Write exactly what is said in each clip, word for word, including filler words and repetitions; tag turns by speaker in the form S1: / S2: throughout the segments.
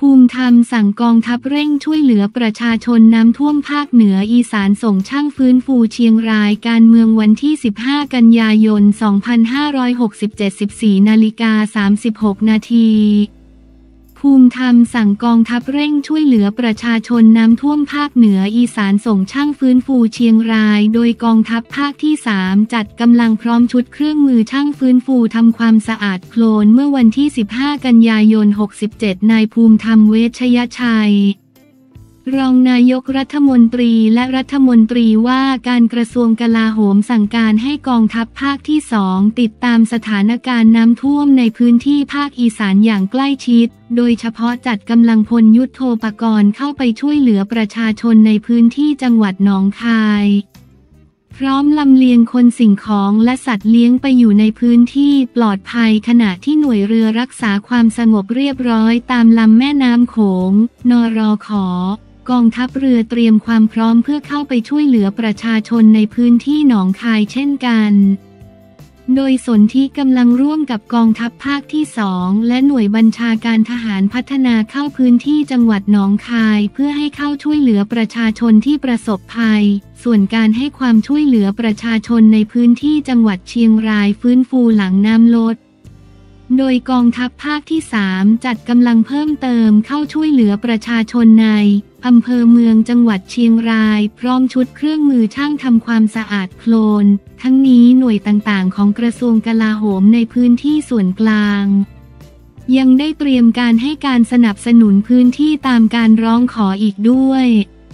S1: ภูมิธรรมสั่งกองทัพเร่งช่วยเหลือประชาชนน้ำท่วมภาคเหนืออีสานส่งช่างฟื้นฟูเชียงรายการเมืองวันที่สิบห้ากันยายนสองพันห้าร้อยหกสิบเจ็ด สิบสี่นาฬิกาสามสิบหกนาทีภูมิธรรมสั่งกองทัพเร่งช่วยเหลือประชาชนน้ำท่วมภาคเหนืออีสานส่งช่างฟื้นฟูเชียงรายโดยกองทัพภาคที่สามจัดกำลังพร้อมชุดเครื่องมือช่างฟื้นฟูทำความสะอาดโคลนเมื่อวันที่สิบห้ากันยายนหกสิบเจ็ดนายภูมิธรรมเวชยชัยรองนายกรัฐมนตรีและรัฐมนตรีว่าการกระทรวงกลาโหมสั่งการให้กองทัพภาคที่สองติดตามสถานการณ์น้ำท่วมในพื้นที่ภาคอีสานอย่างใกล้ชิดโดยเฉพาะจัดกำลังพลยุทโธปกรณ์เข้าไปช่วยเหลือประชาชนในพื้นที่จังหวัดหนองคายพร้อมลำเลียงคนสิ่งของและสัตว์เลี้ยงไปอยู่ในพื้นที่ปลอดภัยขณะที่หน่วยเรือรักษาความสงบเรียบร้อยตามลำแม่น้ำโขงนรข.กองทัพเรือเตรียมความพร้อมเพื่อเข้าไปช่วยเหลือประชาชนในพื้นที่หนองคายเช่นกันโดยสนธิกำลังร่วมกับกองทัพภาคที่สองและหน่วยบัญชาการทหารพัฒนาเข้าพื้นที่จังหวัดหนองคายเพื่อให้เข้าช่วยเหลือประชาชนที่ประสบภัยส่วนการให้ความช่วยเหลือประชาชนในพื้นที่จังหวัดเชียงรายฟื้นฟูหลังน้ำลดโดยกองทัพภาคที่สามจัดกำลังเพิ่มเติมเข้าช่วยเหลือประชาชนในอำเภอเมืองจังหวัดเชียงรายพร้อมชุดเครื่องมือช่างทำความสะอาดโคลนทั้งนี้หน่วยต่างๆของกระทรวงกลาโหมในพื้นที่ส่วนกลางยังได้เตรียมการให้การสนับสนุนพื้นที่ตามการร้องขออีกด้วย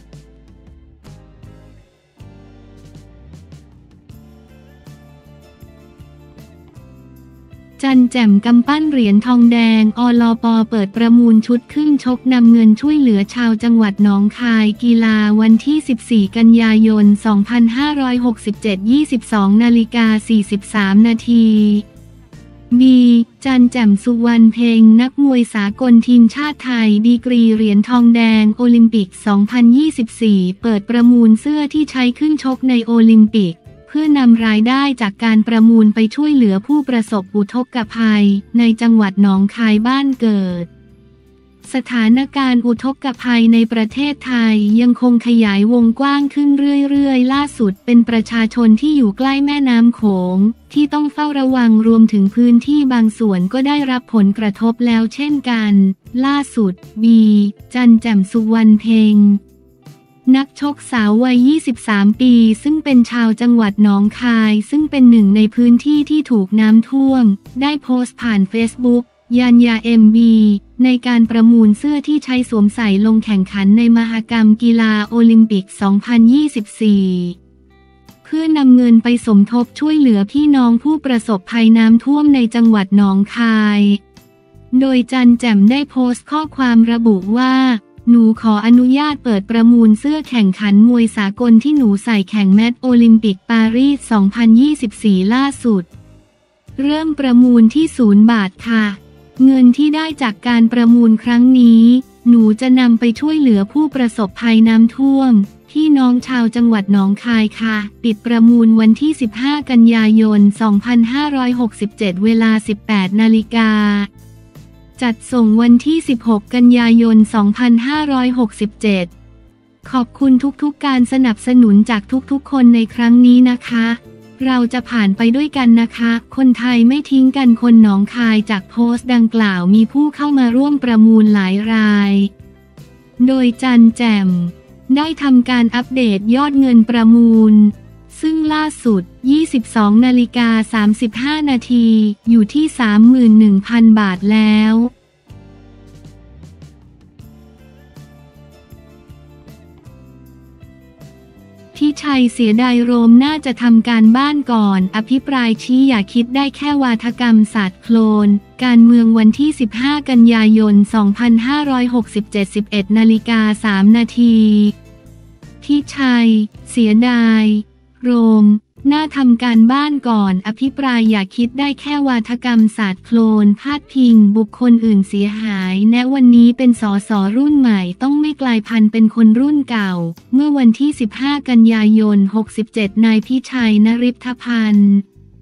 S1: จันแจ่มกำปั้นเหรียญทองแดงอลป.เปิดประมูลชุดขึ้นชกนำเงินช่วยเหลือชาวจังหวัดหนองคายกีฬาวันที่สิบสี่กันยายนสองพันห้าร้อยหกสิบเจ็ด ยี่สิบสองนาฬิกาสี่สิบสามนาทีบีจันแจ่มสุวรรณเพ็งนักมวยสากลทีมชาติไทยดีกรีเหรียญทองแดงโอลิมปิกสองพันยี่สิบสี่เปิดประมูลเสื้อที่ใช้ขึ้นชกในโอลิมปิกเพื่อนำรายได้จากการประมูลไปช่วยเหลือผู้ประสบอุทกภัยในจังหวัดหนองคายบ้านเกิดสถานการณ์อุทกภัยในประเทศไทยยังคงขยายวงกว้างขึ้นเรื่อยๆล่าสุดเป็นประชาชนที่อยู่ใกล้แม่น้ำโขงที่ต้องเฝ้าระวังรวมถึงพื้นที่บางส่วนก็ได้รับผลกระทบแล้วเช่นกันล่าสุดบีจันแจ่มสุวรรณเพ็งนักชกสาววัยยี่สิบสามปีซึ่งเป็นชาวจังหวัดหนองคายซึ่งเป็นหนึ่งในพื้นที่ที่ถูกน้ำท่วมได้โพสต์ผ่านเฟซบุ๊กยันยาเอ็มบีในการประมูลเสื้อที่ใช้สวมใส่ลงแข่งขันในมหกรรมกีฬาโอลิมปิกสองพันยี่สิบสี่เพื่อนำเงินไปสมทบช่วยเหลือพี่น้องผู้ประสบภัยน้ำท่วมในจังหวัดหนองคายโดยจันแจ่มได้โพสต์ข้อความระบุว่าหนูขออนุญาตเปิดประมูลเสื้อแข่งขันมวยสากลที่หนูใส่แข่งแมตช์โอลิมปิกปารีสสองพันยี่สิบสี่ล่าสุดเริ่มประมูลที่ศูนย์บาทค่ะเงินที่ได้จากการประมูลครั้งนี้หนูจะนำไปช่วยเหลือผู้ประสบภัยน้ำท่วมพี่น้องชาวจังหวัดหนองคายค่ะปิดประมูลวันที่สิบห้ากันยายนสองพันห้าร้อยหกสิบเจ็ดเวลา สิบแปดนาฬิกาจัดส่งวันที่สิบหกกันยายนสองพันห้าร้อยหกสิบเจ็ดขอบคุณทุกๆการสนับสนุนจากทุกๆคนในครั้งนี้นะคะเราจะผ่านไปด้วยกันนะคะคนไทยไม่ทิ้งกันคนหนองคายจากโพสต์ดังกล่าวมีผู้เข้ามาร่วมประมูลหลายรายโดยจันแจ่มได้ทำการอัปเดตยอดเงินประมูลซึ่งล่าสุด ยี่สิบสองนาฬิกาสามสิบห้านาทีอยู่ที่ สามหมื่นหนึ่งพัน บาทแล้วพี่ชัยเสียดายโรมน่าจะทำการบ้านก่อนอภิปรายชี้อย่าคิดได้แค่วาทกรรมศาสตร์โคลนการเมืองวันที่สิบห้ากันยายนสองพันห้าร้อยหกสิบเจ็ด สิบเอ็ดนาฬิกาสามนาทีพี่ชัยเสียดายโรมน่าทำการบ้านก่อนอภิปรายอย่าคิดได้แค่วาทกรรมศาสตร์โคลนพาดพิงบุคคลอื่นเสียหายแนะวันนี้เป็นสสรุ่นใหม่ต้องไม่กลายพันธุ์เป็นคนรุ่นเก่าเมื่อวันที่สิบห้ากันยายนหกสิบเจ็ดนายพิชัยนฤทธพันธ์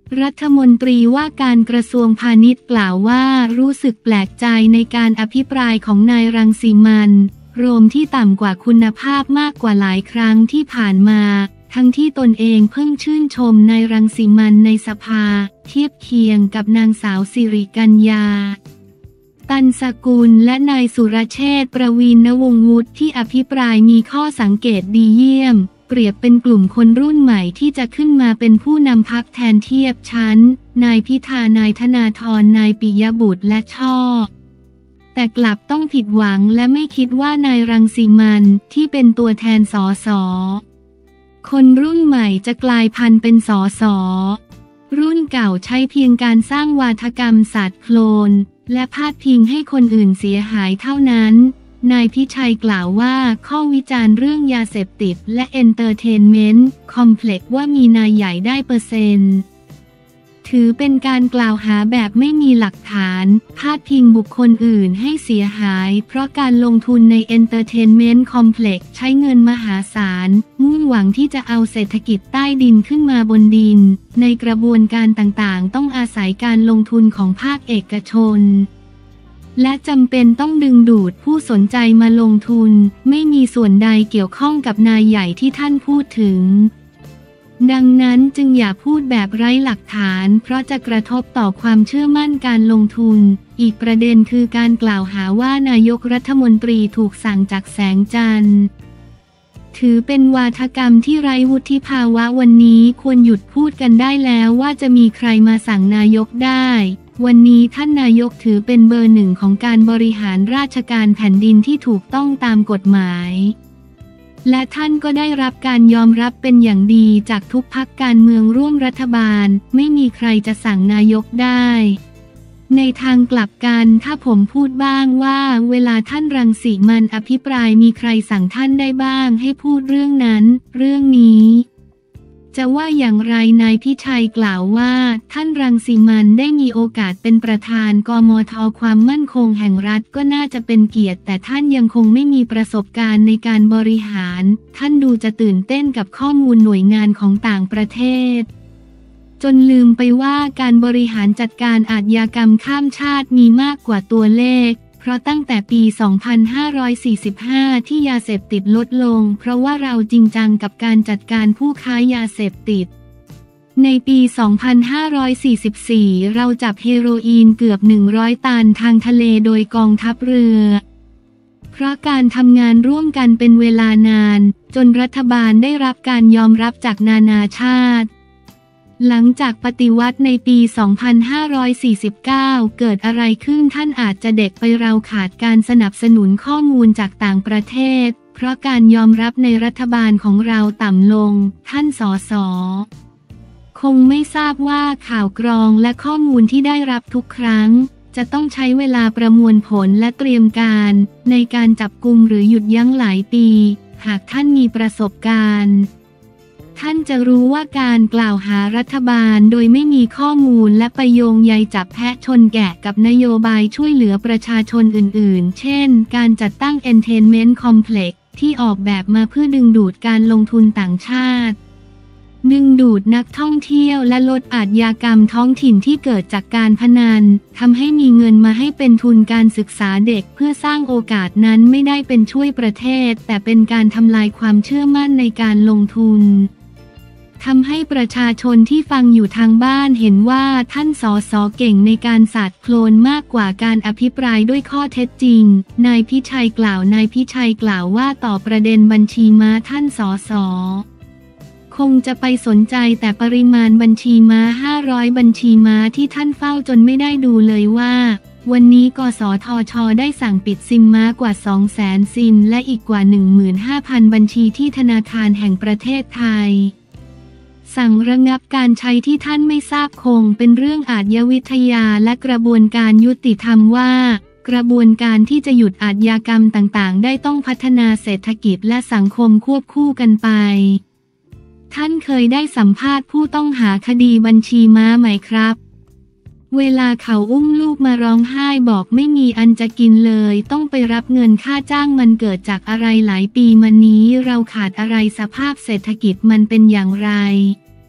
S1: รัฐมนตรีว่าการกระทรวงพาณิชย์กล่าวว่ารู้สึกแปลกใจในการอภิปรายของนายรังสิมันต์โรมที่ต่ำกว่าคุณภาพมากกว่าหลายครั้งที่ผ่านมาทั้งที่ตนเองเพิ่งชื่นชมนายรังสิมันต์ในสภาเทียบเคียงกับนางสาวสิริกัญญาตันสกุลและนายสุรเชษฐ์ประวีณวงศ์วุฒิที่อภิปรายมีข้อสังเกตดีเยี่ยมเปรียบเป็นกลุ่มคนรุ่นใหม่ที่จะขึ้นมาเป็นผู้นำพรรคแทนเทียบชั้นนายพิธานายธนาธรนายปิยบุตรและช่อแต่กลับต้องผิดหวังและไม่คิดว่านายรังสิมันต์ที่เป็นตัวแทนสสคนรุ่นใหม่จะกลายพันธุ์เป็นสสรุ่นเก่าใช้เพียงการสร้างวาทกรรมศาสตร์โคลนและพาดพิงให้คนอื่นเสียหายเท่านั้นนายพิชัยกล่าวว่าข้อวิจารณ์เรื่องยาเสพติดและเอนเตอร์เทนเมนต์คอมเพล็กซ์ว่ามีนายใหญ่ได้เปอร์เซ็นต์ถือเป็นการกล่าวหาแบบไม่มีหลักฐานพาดพิงบุคคลอื่นให้เสียหายเพราะการลงทุนในเอนเตอร์เทนเมนต์คอมเพล็กซ์ใช้เงินมหาศาลมุ่งหวังที่จะเอาเศรษฐกิจใต้ดินขึ้นมาบนดินในกระบวนการต่างๆต้องอาศัยการลงทุนของภาคเอกชนและจำเป็นต้องดึงดูดผู้สนใจมาลงทุนไม่มีส่วนใดเกี่ยวข้องกับนายใหญ่ที่ท่านพูดถึงดังนั้นจึงอย่าพูดแบบไร้หลักฐานเพราะจะกระทบต่อความเชื่อมั่นการลงทุนอีกประเด็นคือการกล่าวหาว่านายกรัฐมนตรีถูกสั่งจากแสงจันทร์ถือเป็นวาทกรรมที่ไร้วุฒิภาวะวันนี้ควรหยุดพูดกันได้แล้วว่าจะมีใครมาสั่งนายกได้วันนี้ท่านนายกถือเป็นเบอร์หนึ่งของการบริหารราชการแผ่นดินที่ถูกต้องตามกฎหมายและท่านก็ได้รับการยอมรับเป็นอย่างดีจากทุกพรรคการเมืองร่วมรัฐบาลไม่มีใครจะสั่งนายกได้ในทางกลับกันถ้าผมพูดบ้างว่าเวลาท่านรังสิมันต์อภิปรายมีใครสั่งท่านได้บ้างให้พูดเรื่องนั้นเรื่องนี้จะว่าอย่างไรนายพิชัยกล่าวว่าท่านรังสิมันต์ได้มีโอกาสเป็นประธานกมท.ความมั่นคงแห่งรัฐก็น่าจะเป็นเกียรติแต่ท่านยังคงไม่มีประสบการณ์ในการบริหารท่านดูจะตื่นเต้นกับข้อมูลหน่วยงานของต่างประเทศจนลืมไปว่าการบริหารจัดการอาชญากรรมข้ามชาติมีมากกว่าตัวเลขเพราะตั้งแต่ปี สองพันห้าร้อยสี่สิบห้า ที่ยาเสพติดลดลงเพราะว่าเราจริงจังกับการจัดการผู้ค้ายาเสพติดในปี สองพันห้าร้อยสี่สิบสี่ เราจับเฮโรอีนเกือบหนึ่งร้อยตันทางทะเลโดยกองทัพเรือเพราะการทำงานร่วมกันเป็นเวลานานจนรัฐบาลได้รับการยอมรับจากนานาชาติหลังจากปฏิวัติในปี สองพันห้าร้อยสี่สิบเก้า เกิดอะไรขึ้นท่านอาจจะเด็กไปเราขาดการสนับสนุนข้อมูลจากต่างประเทศเพราะการยอมรับในรัฐบาลของเราต่ำลงท่านสสคงไม่ทราบว่าข่าวกรองและข้อมูลที่ได้รับทุกครั้งจะต้องใช้เวลาประมวลผลและเตรียมการในการจับกุมหรือหยุดยั้งหลายปีหากท่านมีประสบการณ์ท่านจะรู้ว่าการกล่าวหารัฐบาลโดยไม่มีข้อมูลและไปโยงใยจับแพะชนแกะกับนโยบายช่วยเหลือประชาชนอื่นๆเช่นการจัดตั้ง Entertainment Complex ที่ออกแบบมาเพื่อดึงดูดการลงทุนต่างชาติดึงดูดนักท่องเที่ยวและลดอาชญากรรมท้องถิ่นที่เกิดจากการพนันทำให้มีเงินมาให้เป็นทุนการศึกษาเด็กเพื่อสร้างโอกาสนั้นไม่ได้เป็นช่วยประเทศแต่เป็นการทำลายความเชื่อมั่นในการลงทุนทำให้ประชาชนที่ฟังอยู่ทางบ้านเห็นว่าท่านสสเก่งในการสาดโคลนมากกว่าการอภิปรายด้วยข้อเท็จจริงนายพิชัยกล่าวนายพิชัยกล่าวว่าต่อประเด็นบัญชีม้าท่านสสคงจะไปสนใจแต่ปริมาณบัญชีม้าห้าร้อยบัญชีม้าที่ท่านเฝ้าจนไม่ได้ดูเลยว่าวันนี้กสทช.ได้สั่งปิดซิมม้ากว่า สองแสน ซิมและอีกกว่า หนึ่งหมื่นห้าพัน บัญชีที่ธนาคารแห่งประเทศไทยสั่งระงับการใช้ที่ท่านไม่ทราบคงเป็นเรื่องอาชญาวิทยาและกระบวนการยุติธรรมว่ากระบวนการที่จะหยุดอาชญากรรมต่างๆได้ต้องพัฒนาเศรษฐกิจและสังคมควบคู่กันไปท่านเคยได้สัมภาษณ์ผู้ต้องหาคดีบัญชีม้าไหมครับเวลาเขาอุ้มลูกมาร้องไห้บอกไม่มีอันจะกินเลยต้องไปรับเงินค่าจ้างมันเกิดจากอะไรหลายปีมานี้เราขาดอะไรสภาพเศรษฐกิจมันเป็นอย่างไรข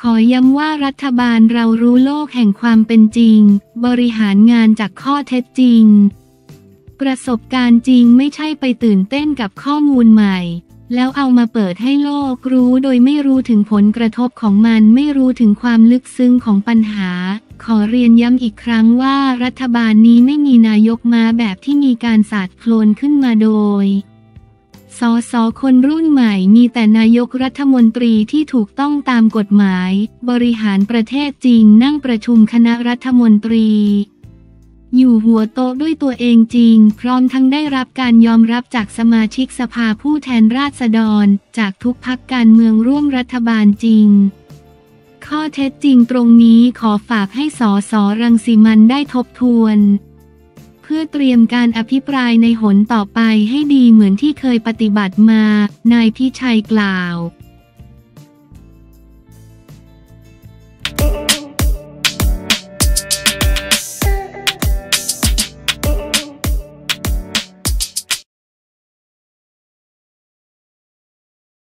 S1: อย้ำว่ารัฐบาลเรารู้โลกแห่งความเป็นจริงบริหารงานจากข้อเท็จจริงประสบการณ์จริงไม่ใช่ไปตื่นเต้นกับข้อมูลใหม่แล้วเอามาเปิดให้โลกรู้โดยไม่รู้ถึงผลกระทบของมันไม่รู้ถึงความลึกซึ้งของปัญหาขอเรียนย้ำอีกครั้งว่ารัฐบาลนี้ไม่มีนายกมาแบบที่มีการสาดโคลนขึ้นมาโดยสสคนรุ่นใหม่มีแต่นายกรัฐมนตรีที่ถูกต้องตามกฎหมายบริหารประเทศจริงนั่งประชุมคณะรัฐมนตรีอยู่หัวโต๊ะด้วยตัวเองจริงพร้อมทั้งได้รับการยอมรับจากสมาชิกสภาผู้แทนราษฎรจากทุกพรรคการเมืองร่วมรัฐบาลจริงข้อเท็จจริงตรงนี้ขอฝากให้สสรังสิมันต์ได้ทบทวนเพื่อเตรียมการอภิปรายในหนต่อไปให้ดีเหมือนที่เคยปฏิบัติมานายพิชัยกล่าว